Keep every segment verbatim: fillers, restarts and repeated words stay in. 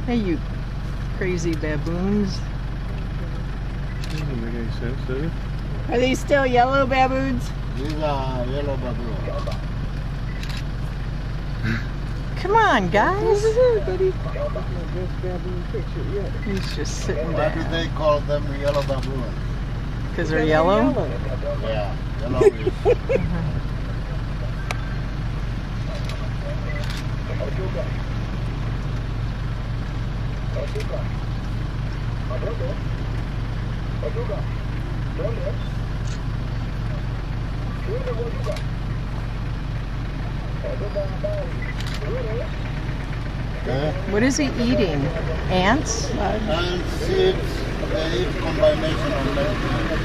Hey, you crazy baboons. Doesn't make any sense, does it? Are these still yellow baboons? These are yellow baboons. Come on, guys. Over here, buddy. He's just sitting Why do down. they call them yellow baboons? Because they're yellow? Yeah, yellow is. Okay. What is he eating? Ants? And seeds, they eat combination of them.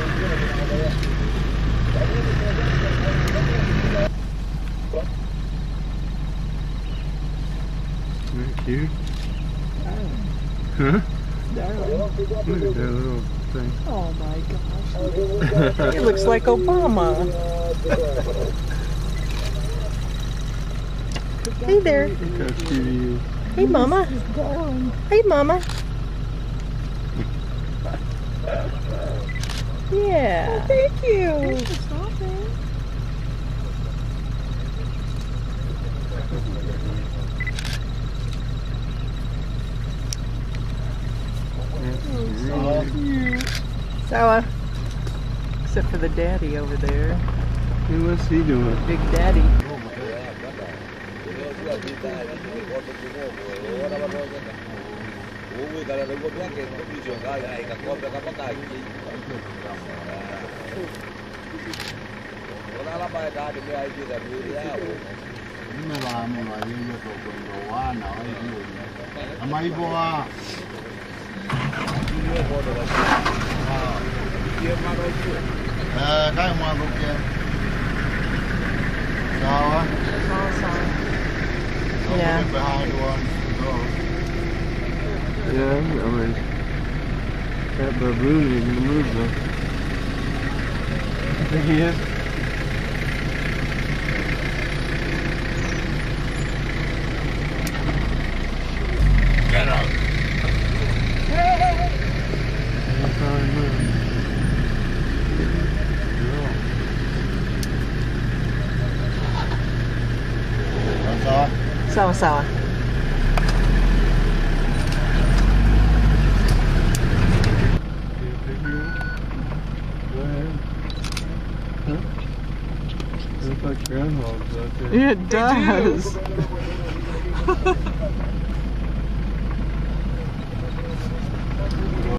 Isn't that cute? Huh? Look at that little thing. Oh my gosh. He looks like Obama. Hey there. Look how cute he is. Hey, Mama. Hey, Mama. Yeah. Thank you. That's really Sawa. Except for the daddy over there. Hey, what's he doing? Big daddy. Eh, kai mua ko kia. Sawa. Yeah. Behind one. Yeah, I mean, that baboon isn't gonna move though. I think he is. Get out. He's probably moving. That's all. Sawa, sawa. Looks like groundhogs out there. It does.